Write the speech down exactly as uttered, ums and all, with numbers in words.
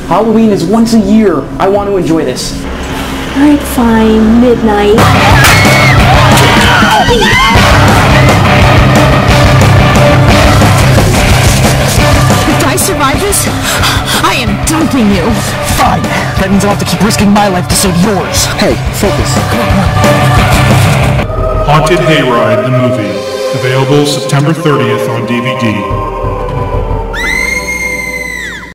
Halloween is once a year. I want to enjoy this. Alright, fine. Midnight. If I survive this, I am dumping you. Fine. That means I'll have to keep risking my life to save yours. Hey, focus. Haunted Hayride, the movie. Available September thirtieth on D V D.